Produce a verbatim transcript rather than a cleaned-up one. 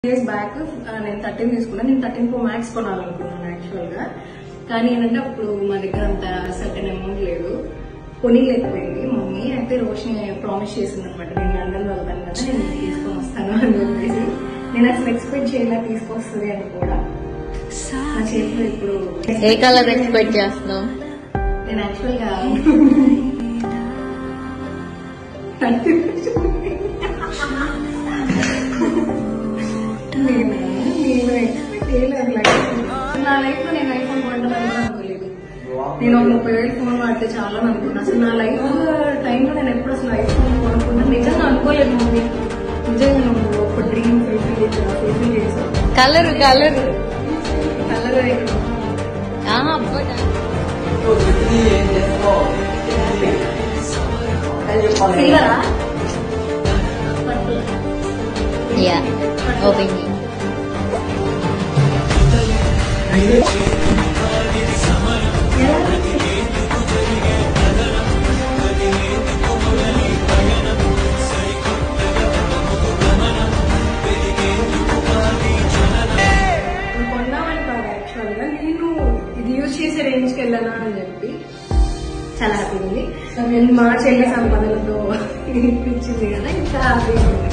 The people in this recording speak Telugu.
ఇయర్స్ బ్యాక్ నేను థర్టీన్ తీసుకున్నా. నేను థర్టీన్ ప్రో మ్యాక్స్ కొనాలనుకున్నాను యాక్చువల్ గా. కానీ ఏంటంటే అప్పుడు మా దగ్గర అంత సర్టెన్ అమౌంట్ లేదు, కొనిలేకపోయింది మమ్మీ. అయితే రోషిని ప్రామిస్ చేసింది అనమాట, నేను లండన్ వెళ్తాను కదా, నేను తీసుకొని వస్తాను అని చెప్పేసి. నేను అసలు ఎక్స్పెక్ట్ చేయలే తీసుకొస్తుంది అని కూడా. నా చేతిలో ఇప్పుడు ఏ కలర్ ఎక్స్పెక్ట్ చేస్తున్నావు? నేను యాక్చువల్ గా నేను నేను ఎక్స్పెక్ట్ చేయలేదు. నా లైఫ్ లో నేను ఐఫోన్ కొంటానని కూడా అనుకోలేదు. నేను ఒక ముప్పై వేలు ఫోన్ వాడితే చాలా అనుకున్నాను. అసలు నా లైఫ్ టైంలో నేను ఎప్పుడు అసలు ఐఫోన్ కొనుక్కున్నా నిజంగా అనుకోలేదు మమ్మీ. నిజంగా నువ్వు ఒక డ్రీమ్ ఫుల్ఫిల్ చేసావు ఫుల్ఫిల్ చేసావు. కలర్ కలర్ కలర్ సిల్వరా యా ఓపెన్ కొన్నామని కాదు యాక్చువల్ గా, నేను ఇది యూజ్ చేసే రేంజ్ కి వెళ్ళానా అని చెప్పి చాలా హ్యాపీ ఉంది. నేను మా చెల్లి సంపాదనతో ఇప్పించింది కదా, ఇంకా హ్యాపీ ఉంది.